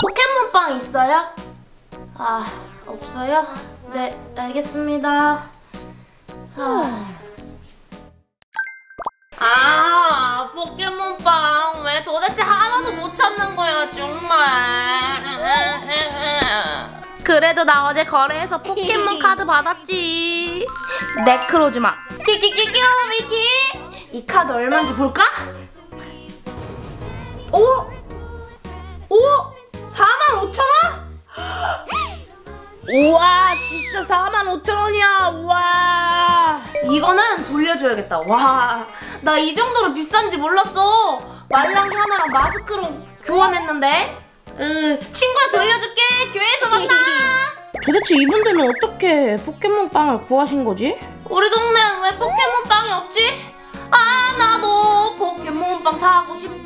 포켓몬빵 있어요? 아, 없어요? 네, 알겠습니다. 포켓몬빵 왜 도대체 하나도 못 찾는 거야, 정말. 그래도 나 어제 거래해서 포켓몬 카드 받았지. 네크로즈마. 키키키키 미키. 이 카드 얼마인지 볼까? 오! 45,000원? 우와, 진짜 45,000원이야. 우와, 이거는 돌려줘야겠다. 와, 나 이 정도로 비싼지 몰랐어. 말랑이 하나랑 마스크로 교환했는데. 친구야, 돌려줄게. 교회에서 만나. 도대체 이분들은 어떻게 포켓몬빵을 구하신 거지? 우리 동네엔 왜 포켓몬빵이 없지? 아, 나도 포켓몬빵 사고 싶다.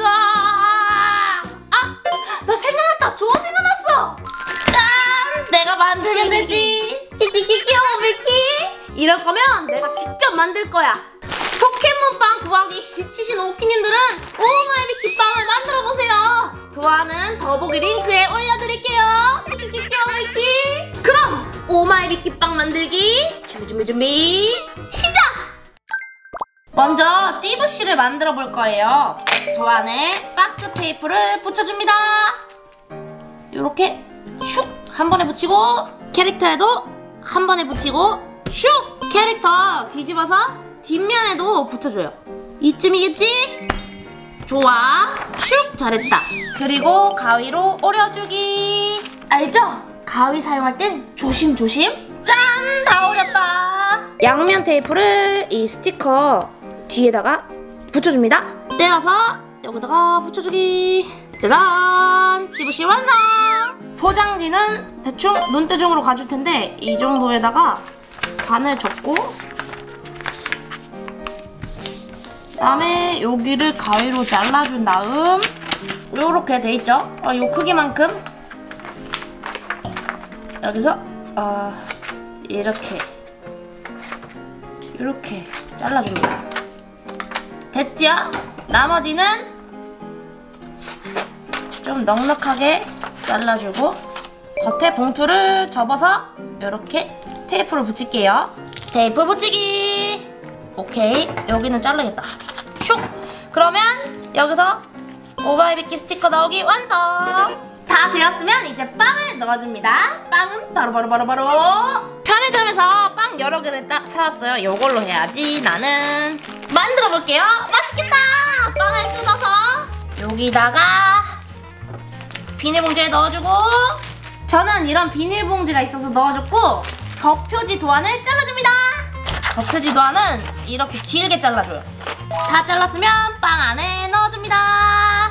나 생각났다. 좋은 생각 났어. 짠! 내가 만들면 되지. 키키키키 미키. 이럴 거면 내가 직접 만들 거야. 포켓몬빵 구하기 지치신 오키님들은 오마이비키 빵을 만들어 보세요. 도안은 더보기 링크에 올려드릴게요. 키키키키 미키. 그럼 오마이비키 빵 만들기 준비 시작! 먼저 띠부씨를 만들어 볼 거예요. 도안에 박스 테이프를 붙여줍니다. 요렇게 슉 한 번에 붙이고, 캐릭터에도 한 번에 붙이고, 슉 캐릭터 뒤집어서 뒷면에도 붙여줘요. 이쯤이겠지? 좋아, 슉 잘했다. 그리고 가위로 오려주기. 알죠? 가위 사용할 땐 조심조심. 짠! 다 오렸다. 양면 테이프를 이 스티커 뒤에다가 붙여줍니다. 떼어서 여기다가 붙여주기. 짜잔! 띠부씨 완성! 포장지는 대충 눈대중으로 가줄 텐데 이 정도에다가 반을 접고, 그다음에 여기를 가위로 잘라준 다음 요렇게 돼 있죠? 요 크기만큼 여기서 이렇게 잘라줍니다. 됐죠? 나머지는 좀 넉넉하게 잘라주고 겉에 봉투를 접어서 이렇게 테이프를 붙일게요. 테이프 붙이기. 오케이, 여기는 자르겠다. 슉! 그러면 여기서 오마이비키 스티커 나오기 완성! 다 되었으면 이제 빵을 넣어줍니다. 빵은 바로 편의점에서 빵 여러 개를 딱 사왔어요. 이걸로 해야지. 나는 만들어 볼게요. 맛있겠다! 빵을 뜯어서 여기다가 비닐봉지에 넣어주고, 저는 이런 비닐봉지가 있어서 넣어줬고, 겉표지 도안을 잘라줍니다. 겉표지 도안은 이렇게 길게 잘라줘요. 다 잘랐으면 빵 안에 넣어줍니다.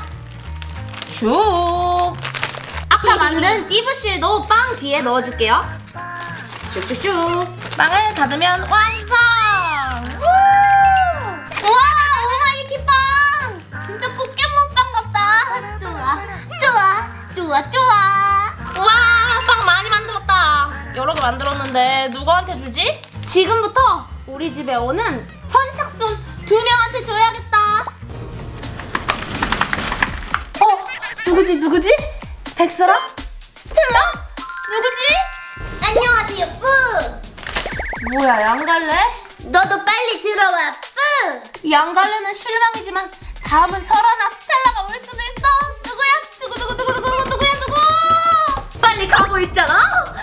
슉! 아까 만든 띠부실도 빵 뒤에 넣어줄게요. 슉슉슉! 빵을 닫으면 완성! 우와! 오마이비키 빵! 진짜 포켓몬빵 같다. 좋아. 우와! 빵 많이 만들었다. 여러 개 만들었는데 누구한테 주지? 지금부터 우리 집에 오는 선착순 2명한테 줘야겠다. 누구지? 백설아? 스텔라? 누구지? 안녕하세요, 뿌! 뭐야, 양갈래? 너도 빨리 들어와, 뿌! 양갈래는 실망이지만 다음은 설아나 스텔라가 올 수도 있어. 누구야? 누구? 빨리 가고 있잖아.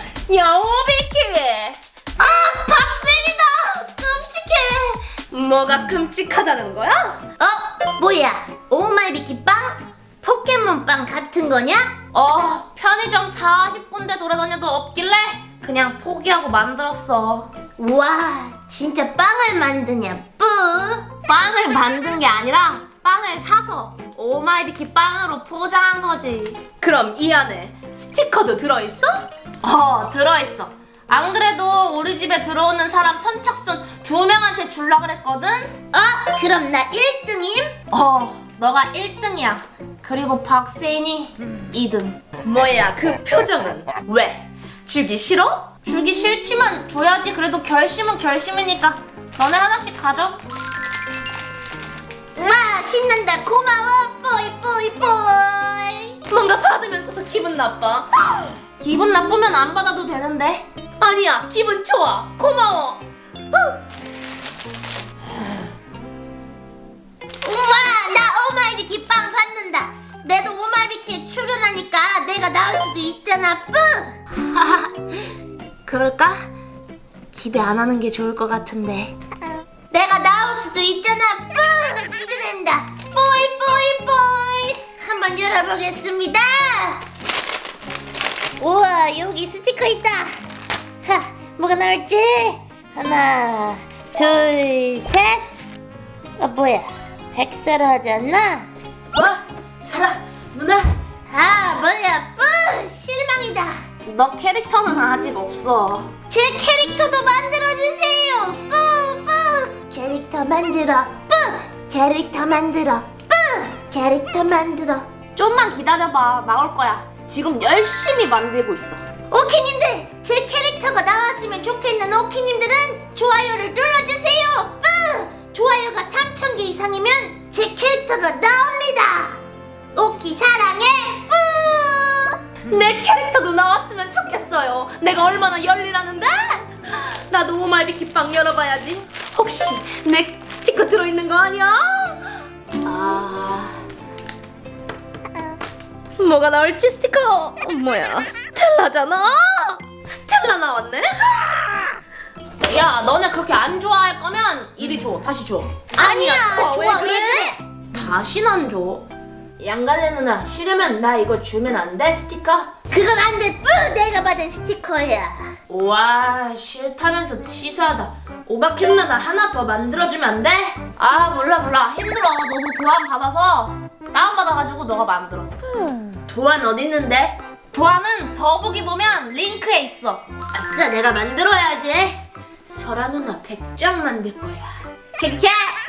야오비키. 박쌤이다. 끔찍해. 뭐가 끔찍하다는 거야? 뭐야? 오마이비키 빵? 포켓몬빵 같은 거냐? 편의점 40군데 돌아다녀도 없길래 그냥 포기하고 만들었어. 와, 진짜 빵을 만드냐, 뿌? 빵을 만든 게 아니라 빵을 사서 오마이비키 빵으로 포장한 거지. 그럼 이 안에 스티커도 들어있어? 들어있어. 안 그래도 우리 집에 들어오는 사람 선착순 2명한테 줄라 그랬거든? 그럼 나 1등임? 너가 1등이야. 그리고 박세인이 2등. 뭐야, 그 표정은? 왜? 주기 싫어? 주기 싫지만 줘야지. 그래도 결심은 결심이니까 너네 하나씩 가져. 와, 신난다. 고마워, 뿌이. 뭔가 받으면서도 기분 나빠. 기분 나쁘면 안 받아도 되는데. 아니야, 기분 좋아. 고마워. 우와, 나 오마이비키 빵 받는다. 내도 오마이비키에 출연하니까 내가 나올 수도 있잖아. 뿌. 그럴까? 기대 안 하는 게 좋을 것 같은데. 내가 나올 수도 있잖아. 뿌. 기대된다. 뽀이 뽀이 뽀이. 한번 열어보겠습니다. 우와, 여기 스티커 있다. 하, 뭐가 나올지? 하나, 둘, 셋. 뭐야? 백사로 하지 않나? 설아, 누나. 아, 뭐야? 뿌. 실망이다. 너 캐릭터는 아직 없어. 제 캐릭터도 만들어주세요. 뿌, 뿌. 캐릭터 만들어. 뿌. 캐릭터 만들어. 뿌. 캐릭터 만들어. 좀만 기다려봐. 나올 거야. 지금 열심히 만들고 있어. 오키님들, 제 캐릭터가 나왔으면 좋겠는 오키님들은 좋아요를 눌러주세요. 뿌. 좋아요가 3000개 이상이면 제 캐릭터가 나옵니다. 오키 사랑해. 뿌. 내 캐릭터도 나왔으면 좋겠어요. 내가 얼마나 열일하는데? 나도 오마이비키 빵 열어봐야지. 혹시 내 스티커 들어있는 거 아니야? 뭐가 나올지. 스티커 뭐야? 스텔라잖아. 스텔라 나왔네? 야, 너네 그렇게 안 좋아할 거면 이리 줘. 다시 줘. 아니야, 좋아. 왜 왜 그래? 다신 안 줘. 양갈래 누나, 싫으면 나 이거 주면 안 돼? 스티커? 그건 안 돼. 뿌. 내가 받은 스티커야. 와, 싫다면서 치사하다. 오바켓 누나 하나 더 만들어주면 안 돼? 아, 몰라. 힘들어. 너도 도안 받아서 다운받아가지고 너가 만들어. 도안 어딨는데? 도안은 더보기 보면 링크에 있어. 아싸, 내가 만들어야지. 설아 누나 100점 만들 거야. 캐캐캐!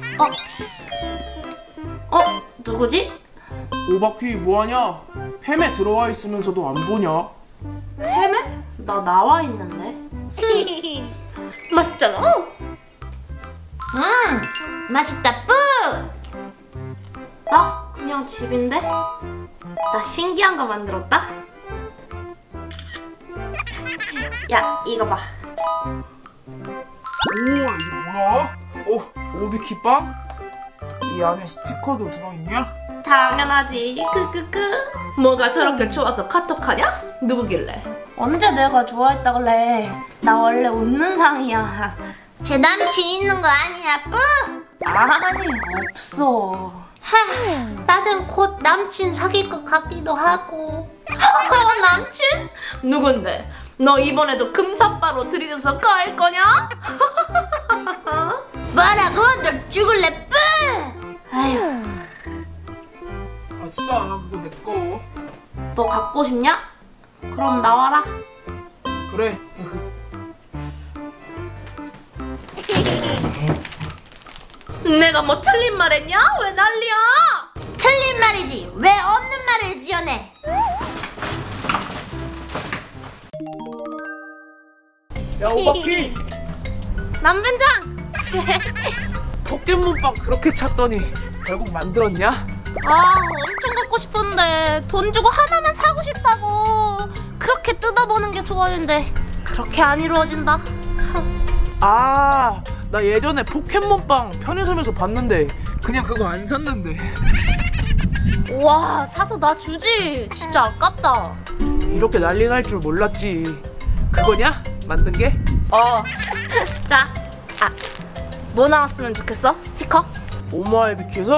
누구지? 오바퀴 뭐하냐? 팸에 들어와 있으면서도 안 보냐? 햄에? 나 나와 있는데. 맛있잖아. 맛있다. 뿌. 나 그냥 집인데? 나 신기한 거 만들었다. 야, 이거 봐. 우와, 이게 뭐야? 오비키 빵? 이 안에 스티커도 들어있냐? 당연하지. 뭐가 저렇게 좋아서 카톡하냐? 누구길래? 언제 내가 좋아했다 그래? 나 원래 웃는 상이야. 제 남친 있는 거 아니야. 뿌. 아니, 없어. 나는 곧 남친 사귈 것 같기도 하고. 남친? 누군데? 너 이번에도 금사빠로 들이대서 까일 거냐? 뭐라고? 너 죽을래? 뿌. 아휴. 아싸, 그거 내꺼. 너 갖고 싶냐? 그럼 나와라. 그래. 내가 뭐 틀린 말 했냐? 왜 난리야? 틀린 말이지. 왜 없는 말을 지어내? 야, 오바퀴! 남반장! 포켓몬빵 그렇게 찾더니 결국 만들었냐? 엄청 갖고 싶었는데 돈 주고 하나만 사고 싶다고. 그렇게 뜯어보는 게 소원인데 그렇게 안 이루어진다. 나 예전에 포켓몬빵 편의점에서 봤는데 그냥 그거 안 샀는데. 와, 사서 나 주지. 진짜 아깝다. 이렇게 난리 날 줄 몰랐지. 그거냐? 만든 게? 자, 뭐 나왔으면 좋겠어? 스티커? 오마이비키에서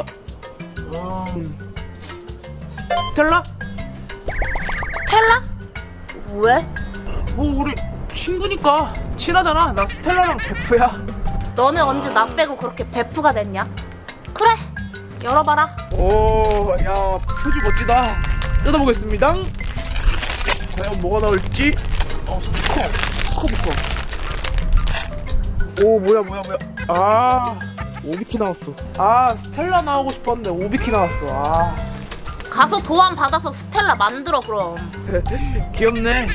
스텔라? 스텔라? 왜? 뭐 우리 친구니까 친하잖아. 나 스텔라랑 베프야. 너네 언제 나 빼고 그렇게 베프가 됐냐? 그래, 열어봐라. 오, 야, 표지 멋지다. 뜯어보겠습니다. 과연 뭐가 나올지. 스티커부터. 오, 뭐야. 오비키 나왔어. 스텔라 나오고 싶었는데 오비키 나왔어. 가서 도안 받아서 스텔라 만들어 그럼. 귀엽네.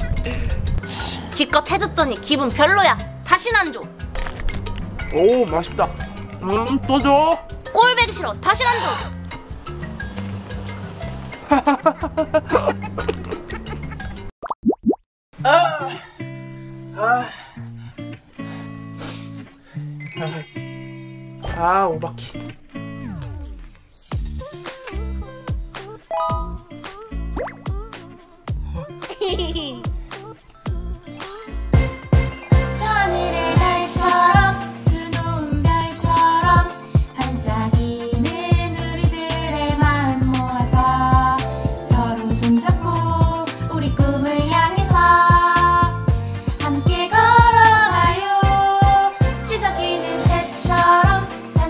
기껏 해줬더니 기분 별로야. 다신 안 줘. 오, 맛있다. 또 줘. 꼴배기 싫어. 다신 안 줘. 오바키.